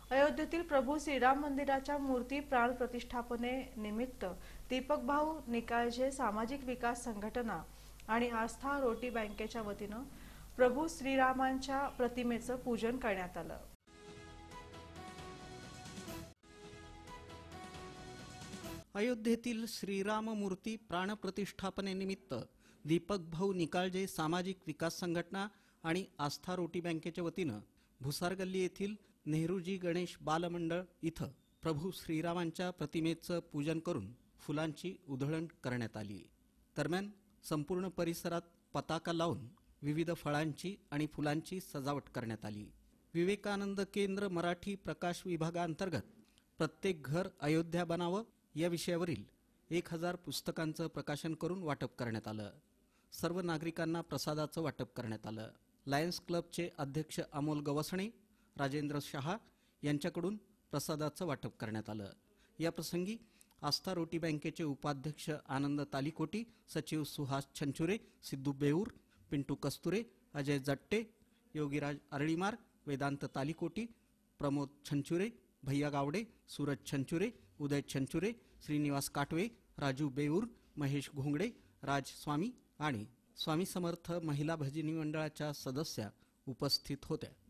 अयोध्येतील प्रभू श्रीराम मंदिराच्या मूर्ती प्राण प्रतिष्ठापने निमित्त दीपक भाऊ निकाळजे सामाजिक विकास संघटना आणि आस्था रोटी बँकेच्या वतीनं प्रभू श्रीरामांच्या प्रतिमेचं पूजन करण्यात आलं। अयोध्येतील श्रीराम मूर्ती प्राणप्रतिष्ठापनेनिमित्त दीपक भाऊ निकाळजे सामाजिक विकास संघटना आणि आस्था रोटी बँकेच्या वतीनं भुसारगल्ली येथील नेहरूजी गणेश बालमंडळ इथं प्रभू श्रीरामांच्या प्रतिमेचं पूजन करून फुलांची उधळण करण्यात आली। दरम्यान संपूर्ण परिसरात पताका लावून विविध फळांची आणि फुलांची सजावट करण्यात आली। विवेकानंद केंद्र मराठी प्रकाश विभागांतर्गत प्रत्येक घर अयोध्या बनावं या विषयावरील 1000 पुस्तकांचं प्रकाशन करून वाटप करण्यात आलं। सर्व नागरिकांना प्रसादाचं वाटप करण्यात आलं। लायन्स क्लबचे अध्यक्ष अमोल गवसणे, राजेंद्र शहा यांच्याकडून प्रसादाचं वाटप करण्यात आलं। या प्रसंगी आस्था रोटी बँकेचे उपाध्यक्ष आनंद तालीकोटी, सचिव सुहास छंचुरे, सिद्धू बेऊर, पिंटू कस्तुरे, अजय जट्टे, योगीराज अरळीमार, वेदांत तालीकोटी, प्रमोद छंचुरे, भैया गावडे, सूरज छंचुरे, उदय छंचुरे, श्रीनिवास काटवे, राजू बेऊर, महेश घोंगडे, राज स्वामी आणि स्वामी समर्थ महिला भजनी मंडळाच्या सदस्या उपस्थित होत्या।